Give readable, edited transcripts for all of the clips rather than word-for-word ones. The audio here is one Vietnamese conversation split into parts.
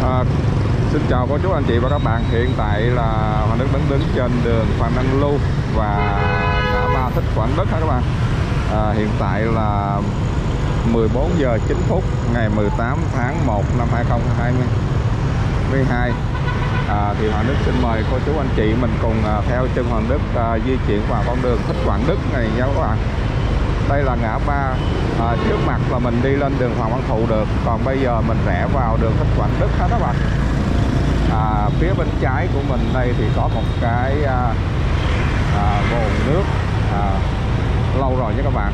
À, xin chào cô chú anh chị và các bạn. Hiện tại là Hoàng Đức đứng trên đường Phan Đăng Lưu và ngã ba Thích Quảng Đức các bạn. Hiện tại là 14 giờ 9 phút ngày 18 tháng 1 năm 2022. Thì Hoàng Đức xin mời cô chú anh chị mình cùng theo chân Hoàng Đức di chuyển vào con đường Thích Quảng Đức này nha các bạn. Đây là ngã ba, trước mặt là mình đi lên đường Hoàng Văn Thụ được, còn bây giờ mình rẽ vào đường Thích Quảng Đức hết các bạn. Phía bên trái của mình đây thì có một cái bồn nước lâu rồi nha các bạn.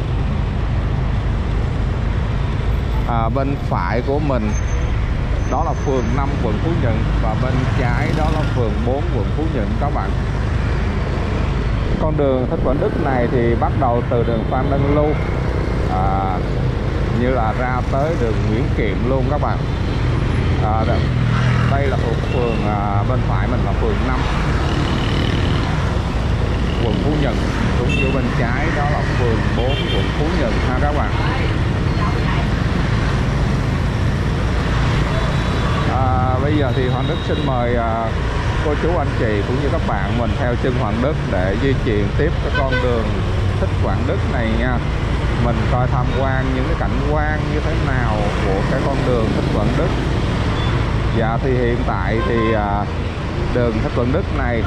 Bên phải của mình đó là phường 5 quận Phú Nhuận và bên trái đó là phường 4 quận Phú Nhuận các bạn. Con đường Thích Quảng Đức này thì bắt đầu từ đường Phan Đăng Lưu như là ra tới đường Nguyễn Kiệm luôn các bạn. Đây là thuộc phường, bên phải mình là phường 5 quận Phú Nhuận, cũng như bên trái đó là phường 4 quận Phú Nhuận ha các bạn. Bây giờ thì Hoàng Đức xin mời cô chú anh chị cũng như các bạn mình theo chân Hoàng Đức để di chuyển tiếp cái con đường Thích Quảng Đức này nha. Mình coi tham quan những cái cảnh quan như thế nào của cái con đường Thích Quảng Đức. Dạ thì hiện tại thì đường Thích Quảng Đức này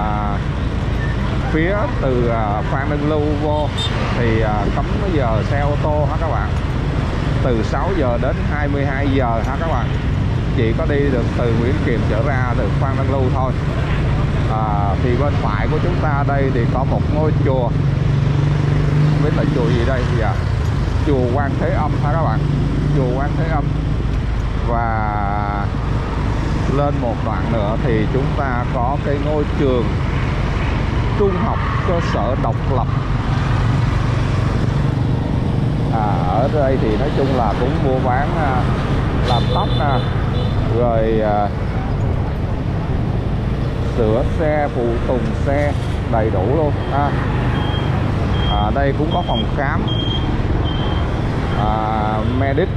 phía từ Phan Đăng Lưu vô thì cấm giờ xe ô tô hả các bạn, từ 6 giờ đến 22 giờ hả các bạn. Chỉ có đi được từ Nguyễn Kiệm trở ra từ Phan Đăng Lưu thôi. Thì bên phải của chúng ta đây thì có một ngôi chùa, không biết là chùa gì đây. Dạ, chùa Quan Thế Âm hả các bạn, chùa Quan Thế Âm. Và lên một đoạn nữa thì chúng ta có cái ngôi trường trung học cơ sở độc lập. Ở đây thì nói chung là cũng mua bán làm tóc nè, rồi sửa xe, phụ tùng xe đầy đủ luôn. Đây cũng có phòng khám Medic.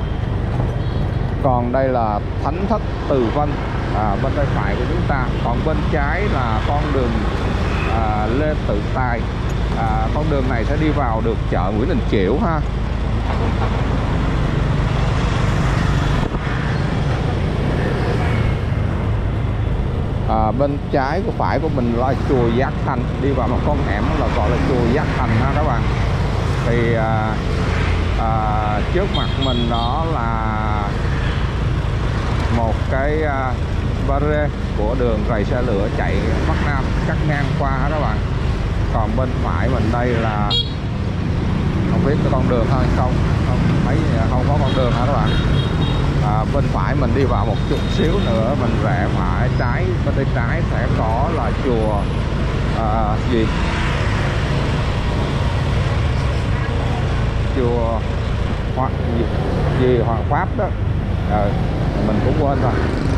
Còn đây là Thánh Thất Từ Vân bên tay phải của chúng ta. Còn bên trái là con đường Lê Tự Tài. Con đường này sẽ đi vào được chợ Nguyễn Đình Chiểu ha. Bên trái của phải của mình là chùa Giác Thành, đi vào một con hẻm là gọi là chùa Giác Thành ha các bạn. Thì trước mặt mình đó là một cái barrier của đường rầy xe lửa chạy Bắc Nam cắt ngang qua ha các bạn. Còn bên phải mình đây là không biết cái con đường hay không, thấy không có con đường hả các bạn. Bên phải mình đi vào một chút xíu nữa mình rẽ phải trái, bên tay trái sẽ có là chùa chùa Hoàng Pháp đó. Mình cũng quên rồi.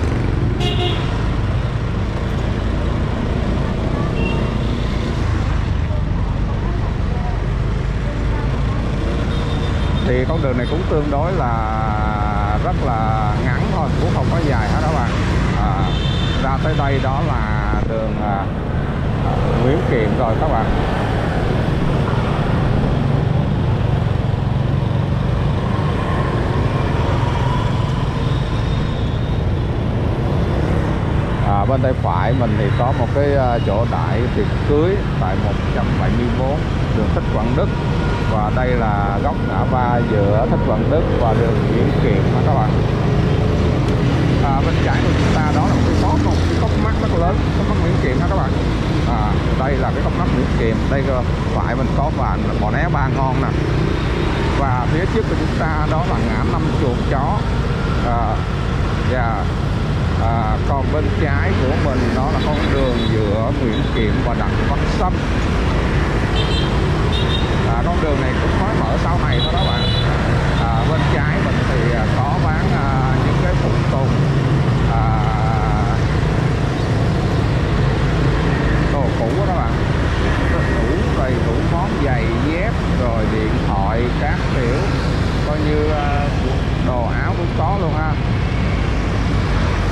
Thì con đường này cũng tương đối là rất là ngắn thôi, cũng không có dài hết đó bạn. Ra tới đây đó là đường Nguyễn Kiệm rồi các bạn. Bên tay phải mình thì có một cái chỗ đại tiệc cưới tại 174 đường Thích Quảng Đức. Và đây là góc ngã ba giữa Thích Quảng Đức và đường Nguyễn Kiệm đó các bạn. Bên trái của chúng ta đó là một cái cốc mắt rất là lớn, cốc mắt Nguyễn Kiệm đó các bạn. Đây là cái cốc mắt Nguyễn Kiệm. Đây phải mình có vạn bò né ba ngon nè. Và phía trước của chúng ta đó là ngã Năm Chuột Chó. Còn bên trái của mình đó là con đường giữa Nguyễn Kiệm và Đặng Văn Sâm. Con đường này cũng mới mở sau này thôi đó bạn. Bên trái mình thì có bán những cái phụ tùng, đồ cũ đó các bạn, đầy đủ món giày dép rồi điện thoại các kiểu, coi như đồ áo cũng có luôn ha.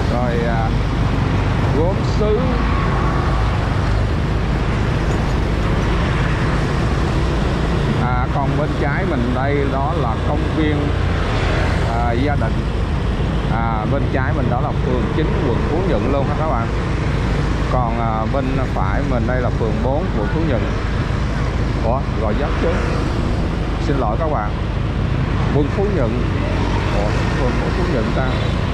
bên trái mình đó là phường 9 quận Phú Nhuận luôn ha các bạn. Còn bên phải mình đây là phường 4 quận Phú Nhuận. Ủa, Gò Vấp chứ. Xin lỗi các bạn. Quận Phú Nhuận. Ủa, phường Phú Nhuận ta.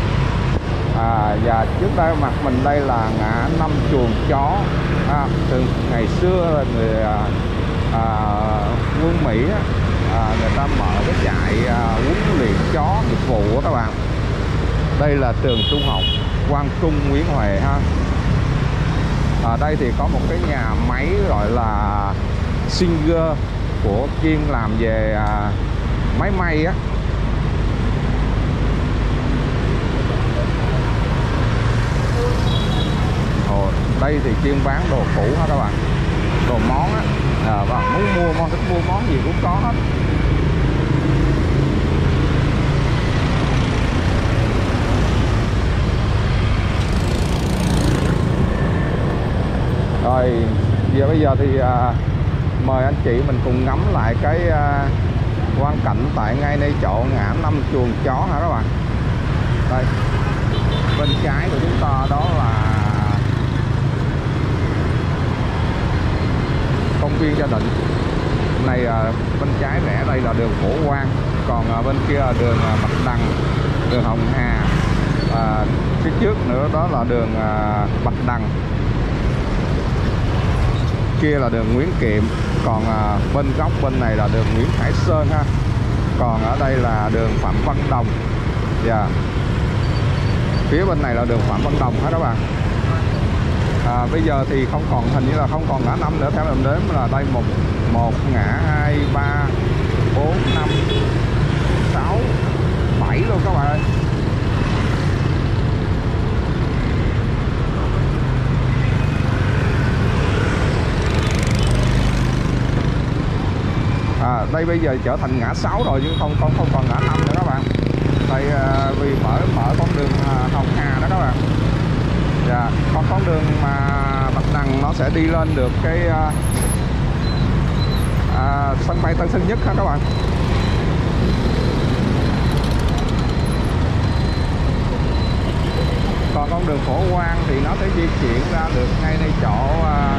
Và trước đây mặt mình đây là ngã Năm Chuồng Chó. Từ ngày xưa là người quân Mỹ người ta mở cái trại huấn luyện chó nghiệp vụ đó các bạn. Đây là trường trung học Quang Trung Nguyễn Huệ ha. Ở đây thì có một cái nhà máy gọi là Singer của chuyên làm về máy may á. Đây thì chuyên bán đồ cũ ha các bạn, đồ món á. Và thích mua món gì cũng có hết. Rồi bây giờ thì mời anh chị mình cùng ngắm lại cái quang cảnh tại ngay nơi chỗ ngã Năm Chuồng Chó hả các bạn. Đây, bên trái của chúng ta đó là công viên Gia Định. Này bên trái rẽ đây là đường Phổ Quang, còn bên kia là đường Bạch Đằng, đường Hồng Hà, phía trước nữa đó là đường Bạch Đằng, kia là đường Nguyễn Kiệm, còn bên góc bên này là đường Nguyễn Hải Sơn ha. Còn ở đây là đường Phạm Văn Đồng. Phía bên này là đường Phạm Văn Đồng hết các bạn. Bây giờ thì không còn, hình như là không còn ngã 5 nữa, theo mình đếm là đây một ngã 2 3 4 5 6 7 luôn các bạn ơi. Đây bây giờ trở thành ngã 6 rồi chứ không còn ngã 5 nữa các bạn. Đây vì mở con đường Hồng Hà đó các bạn. Còn con đường mà Bạch Đằng nó sẽ đi lên được cái sân bay Tân Sơn Nhất ha các bạn. Còn con đường Phổ Quang thì nó sẽ di chuyển ra được ngay nơi chỗ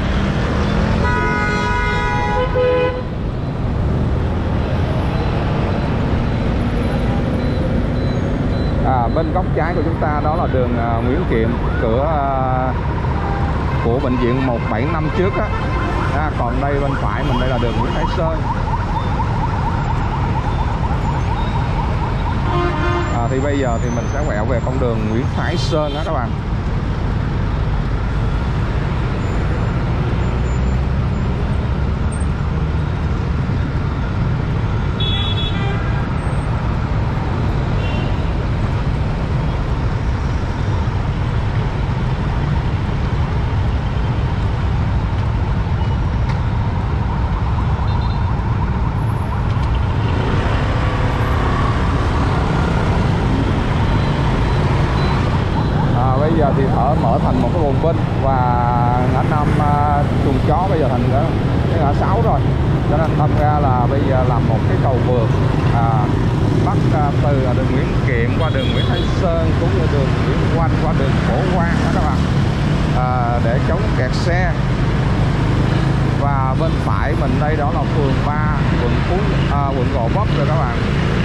bên góc trái của chúng ta đó là đường Nguyễn Kiệm, cửa của bệnh viện 175 trước á. Còn đây bên phải mình đây là đường Nguyễn Thái Sơn. Thì bây giờ thì mình sẽ quẹo về con đường Nguyễn Thái Sơn đó các bạn. Bây giờ thì mở thành một cái vùng binh, và ngã 5 Chuồng Chó bây giờ thành cái ngã 6 rồi, cho nên thành ra là bây giờ làm một cái cầu vượt bắt từ đường Nguyễn Kiệm qua đường Nguyễn Thái Sơn cũng như đường Nguyễn Oanh qua đường Phổ Quang đó các bạn, để chống kẹt xe. Và bên phải mình đây đó là phường 3 quận Gò Vấp rồi các bạn.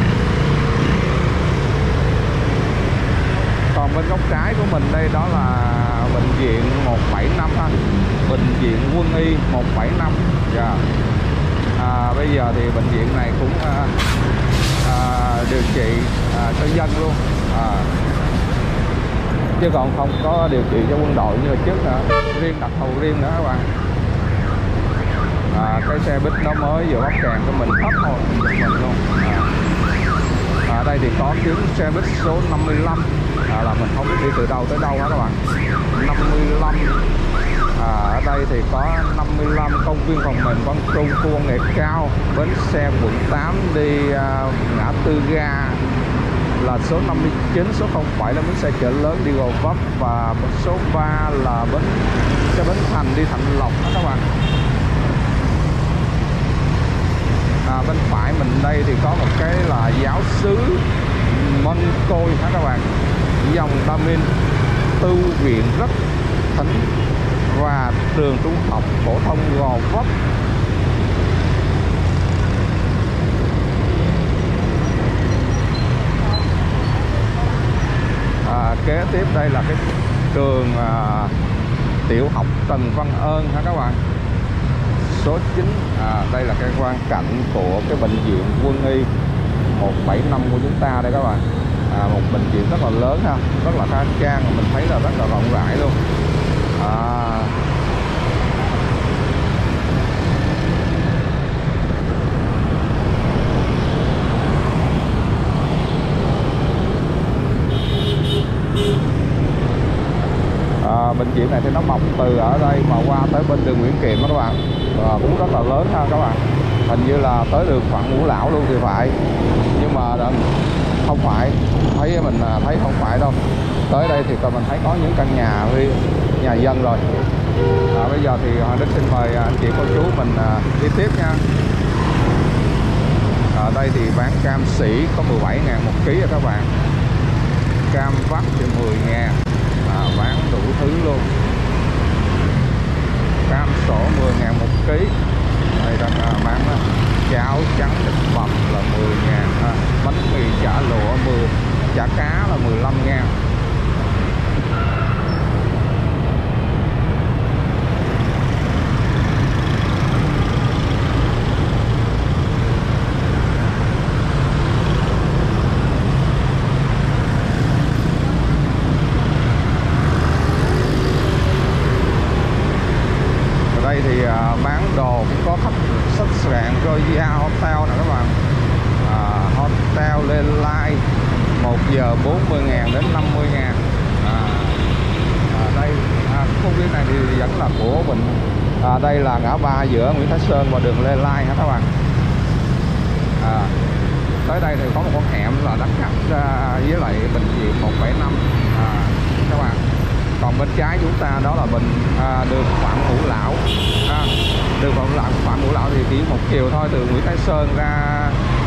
Còn bên góc trái của mình đây đó là bệnh viện 175 ha, bệnh viện Quân y 175. Bây giờ thì bệnh viện này cũng điều trị cho dân luôn, chứ còn không có điều trị cho quân đội như là trước nữa, riêng đặc thù riêng nữa các bạn. Cái xe buýt nó mới vừa bóc kèn cho mình hết rồi mình luôn. Ở đây thì có chuyến xe buýt số 55 là mình không biết đi từ đâu tới đâu đó các bạn. 55 ở đây thì có 55 công viên Phần Mềm Quang Trung, khu công nghệ cao, bến xe quận 8 đi ngã tư ga là số 59, số 07 là bến xe chợ lớn đi Gò Vấp, và số 3 là xe Bến Thành đi Thạnh Lộc đó các bạn. Bên phải mình đây thì có một cái là giáo xứ Mân Côi hả các bạn. dòng Đa Minh, tu viện rất thánh và trường trung học phổ thông Gò Vấp. Kế tiếp đây là cái trường tiểu học Trần Văn Ơn ha các bạn. Số 9. Đây là cái quang cảnh của cái bệnh viện Quân y 175 của chúng ta đây các bạn. Một bệnh viện rất là lớn ha, rất là khang trang, mình thấy là rất là rộng rãi luôn. Bệnh viện này thì nó mọc từ ở đây mà qua tới bên đường Nguyễn Kiệm đó các bạn, cũng rất là lớn ha các bạn. Hình như là tới đường Phạm Ngũ Lão luôn thì phải, nhưng mà không phải, mình thấy không phải đâu. Tới đây thì mình thấy có những căn nhà dân rồi. Bây giờ thì Hoàng Đức xin mời anh chị cô chú mình đi tiếp nha. Ở đây thì bán cam sỉ có 17.000 một ký rồi các bạn. Cam vắt thì 10.000, bán đủ thứ luôn. Cam sổ 10.000 một ký. Đây đang bán cháo trắng thịt bằm là 10.000, bánh mì chả lụa chả cá là 15.000. Đây thì bán đồ cũng có khách sạn Royal Hotel nè các bạn. Hotel Lê Lai 1 giờ 40.000 đến 50.000. Đây công viên này thì vẫn là của mình. Đây là ngã ba giữa Nguyễn Thái Sơn và đường Lê Lai hả các bạn. Tới đây thì có một con hẻm là đắt khách với lại bệnh viện 175 các bạn. Còn bên trái chúng ta đó là đường Phạm Ngũ Lão. Đường Phạm Ngũ Lão thì chỉ một chiều thôi, từ Nguyễn Thái Sơn ra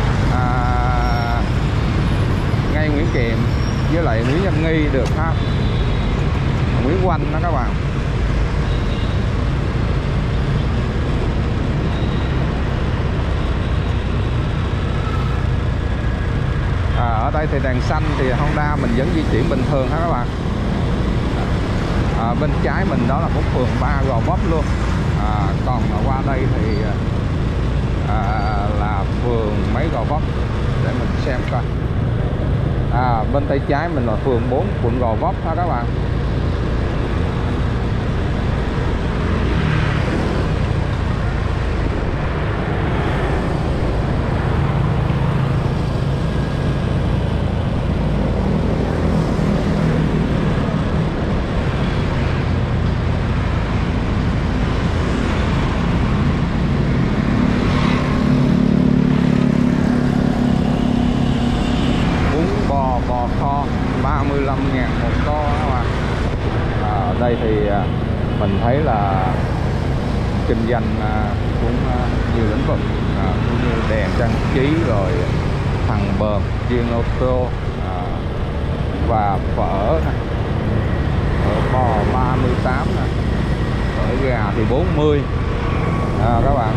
ngay Nguyễn Kiệm với lại Nguyễn Văn Nghi được ha, Nguyễn Oanh đó các bạn. Ở đây thì đèn xanh thì Honda mình vẫn di chuyển bình thường ha các bạn. Bên trái mình đó là của phường 3 Gò Vấp luôn. Còn qua đây thì là phường mấy Gò Vấp để mình xem coi. Bên tay trái mình là phường 4 quận Gò Vấp ha các bạn. Bò kho 35.000 một tô các bạn. Ở đây thì mình thấy là kinh doanh cũng nhiều lĩnh vực, cũng như đèn trang trí rồi thằng bờm chuyên ô tô và phở bò 38 nè, phở gà thì 40 các bạn.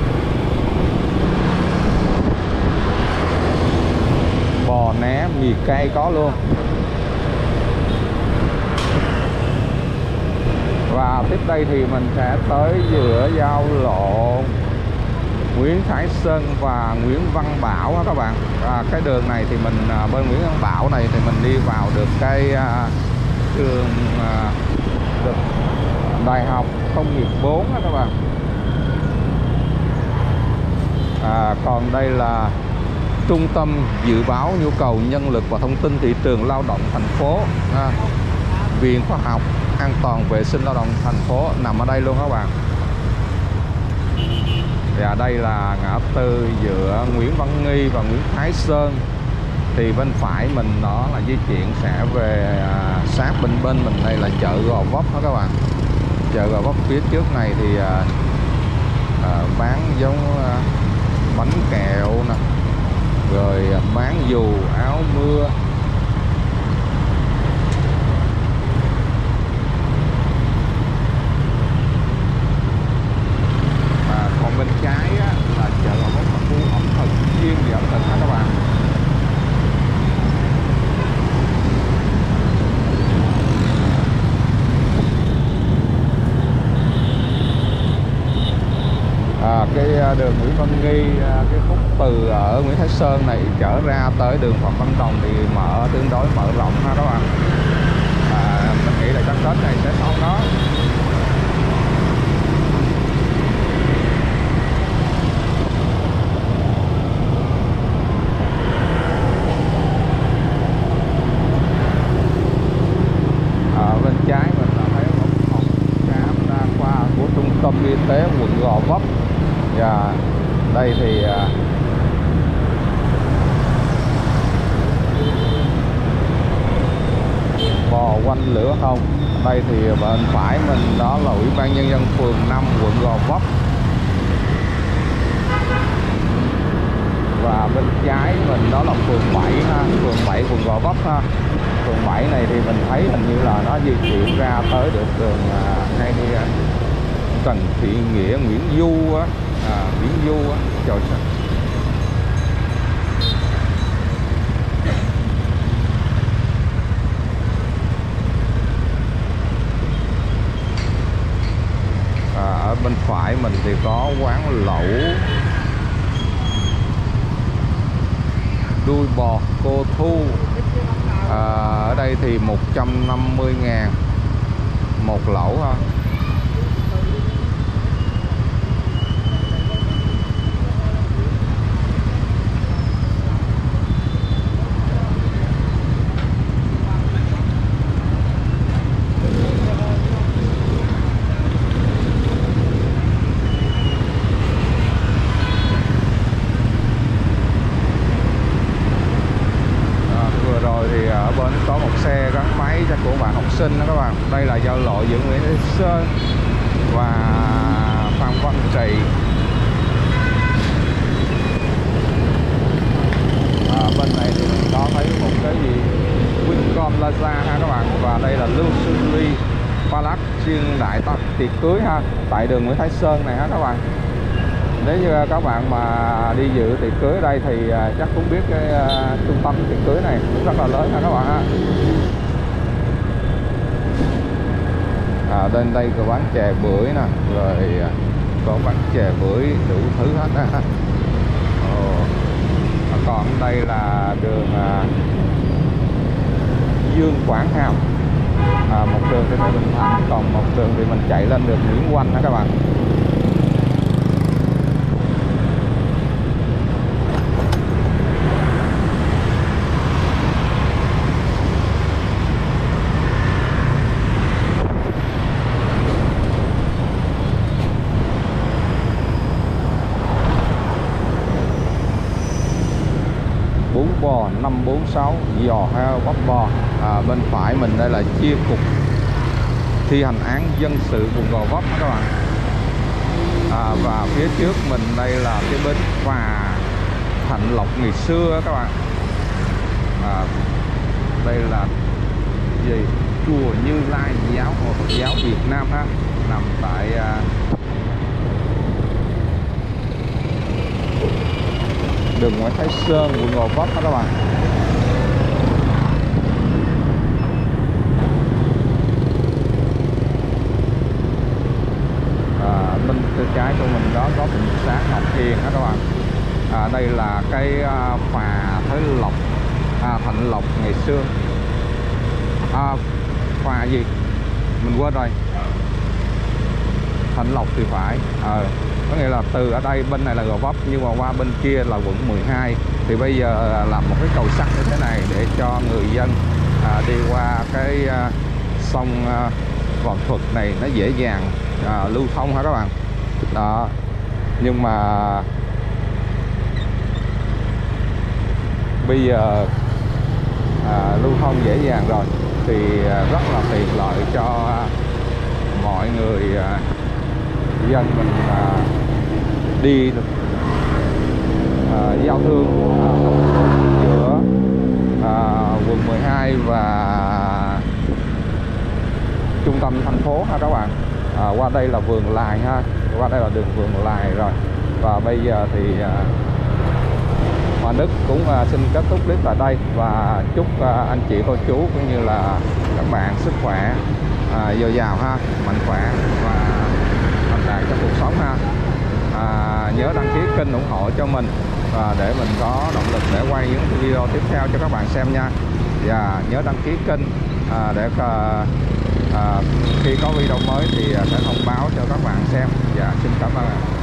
Bò né mì cay có luôn. Và tiếp đây thì mình sẽ tới giữa giao lộ Nguyễn Thái Sơn và Nguyễn Văn Bảo các bạn. Cái đường này thì mình bên Nguyễn Văn Bảo này thì mình đi vào được cái trường được Đại học Công nghiệp 4 đó các bạn. Còn đây là Trung tâm Dự báo Nhu cầu Nhân lực và Thông tin Thị trường Lao động thành phố. Viện Khoa học An toàn Vệ sinh Lao động thành phố nằm ở đây luôn các bạn. Và đây là ngã tư giữa Nguyễn Văn Nghi và Nguyễn Thái Sơn. Thì bên phải mình đó là di chuyển sẽ về sát bên mình đây là chợ Gò Vấp đó các bạn. Chợ Gò Vấp phía trước này thì bán giống bánh kẹo nè, rồi bán dù áo mưa. đường Nguyễn Văn Nghi, cái khúc từ ở Nguyễn Thái Sơn này trở ra tới đường Phạm Văn Đồng thì tương đối mở rộng ha các bạn. Mình nghĩ là chắc Tết này sẽ xong đó. Bên trái mình là thấy một phòng khám đa khoa của Trung tâm Y tế quận Gò Vấp. Và đây thì bò quanh lửa không. Đây thì bên phải mình đó là Ủy ban Nhân dân phường 5 quận Gò Vấp. Và bên trái mình đó là phường 7 ha, phường 7 quận Gò Vấp ha. Phường 7 này thì mình thấy hình như là nó di chuyển ra tới được đường ngay Trần Thị Nghĩa, Nguyễn Du á, Nguyễn Du á, trời sao. Ở bên phải mình thì có quán lẩu đuôi bò cô Thu. Ở đây thì 150.000 một lẩu ha. Có một xe gắn máy chắc của bạn học sinh đó các bạn. Đây là giao lộ giữa Nguyễn Thái Sơn và Phan Văn Trị. Bên này thì mình có thấy một cái gì Wincom Plaza ha các bạn. Và đây là Luxury Palace chuyên đại tiệc cưới ha, tại đường Nguyễn Thái Sơn này ha các bạn. Nếu như các bạn mà đi dự tiệc cưới ở đây thì chắc cũng biết cái trung tâm tiệc cưới này cũng rất là lớn ha các bạn ha. Bên đây có bán chè bưởi nè, rồi có bán chè bưởi đủ thứ hết á. Còn đây là đường Dương Quảng Hàm. Một đường thì Bình Thạnh, còn một đường thì mình chạy lên đường Nguyễn Oanh ha các bạn. Bún bò 546, giò heo bắp bò. Bên phải mình đây là chia cục thi hành án dân sự quận Gò Vấp các bạn. Và phía trước mình đây là cái bến phà Thạnh Lộc ngày xưa các bạn. Đây là gì? Chùa Như Lai giáo Phật giáo Việt Nam ha, nằm tại đường Nguyễn Thái Sơn quận Gò Vấp đó các bạn. Bên trái của mình đó có bệnh xá Ngọc Hiền đó các bạn. Đây là cái phà Thới Lộc, Thạnh Lộc ngày xưa. Phà gì mình quên rồi, Thạnh Lộc thì phải. Có nghĩa là từ ở đây bên này là Gò Vấp nhưng mà qua bên kia là quận 12. Thì bây giờ làm một cái cầu sắt như thế này để cho người dân đi qua cái sông Võ Thuật này nó dễ dàng lưu thông hả các bạn. Đó. Nhưng mà bây giờ lưu thông dễ dàng rồi thì rất là tiện lợi cho mọi người dân mình đi giao thương giữa quận 12 và trung tâm thành phố ha các bạn. Qua đây là vườn Lài ha, qua đây là đường vườn Lài rồi. Và bây giờ thì Hoàng Đức cũng xin kết thúc clip tại đây và chúc anh chị cô chú cũng như là các bạn sức khỏe dồi dào ha, mạnh khỏe và thành đạt trong cuộc sống ha. nhớ đăng ký kênh ủng hộ cho mình, để mình có động lực để quay những video tiếp theo cho các bạn xem nha. Và nhớ đăng ký kênh để khi có video mới thì sẽ thông báo cho các bạn xem. Và xin cảm ơn.